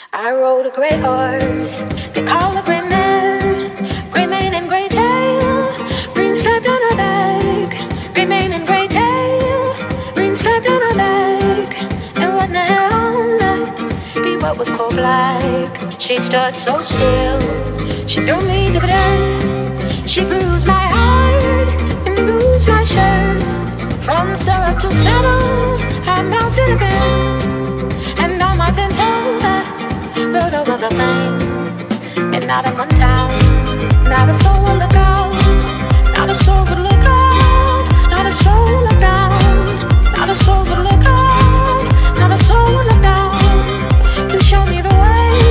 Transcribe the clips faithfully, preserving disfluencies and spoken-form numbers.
I rode a gray horse, they call a gray man, gray mane and gray tail, green stripe on her back, gray mane and gray tail, green stripe on her back, and what the hell that be what was called black. She stood so still, she threw me to the dirt, she bruised my heart and bruised my shirt. From stirrup to saddle, I mounted again, and on my ten toes I rode over the plain. And not in one town, not a soul would look out, not a soul would look out, not a soul would look down, not a soul would look out, not a soul would look down. You show me the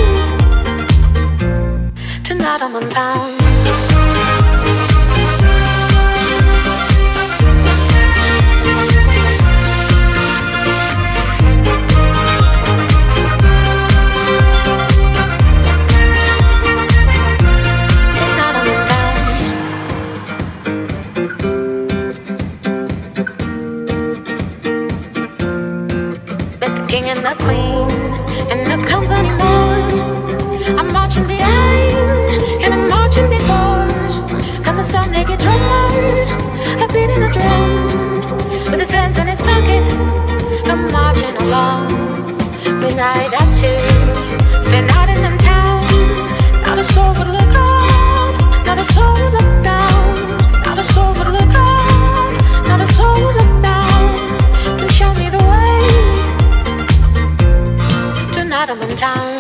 way to not in one town. And the queen and the company more. I'm marching behind and I'm marching before. Come the star naked drummer, a beat in a drum, with his hands in his pocket. I'm marching along. We ride up to, they're not in them town. Not a soul would look up, not a soul would look down, not a soul would look up, not a soul would look down. You show me the way. Not in town.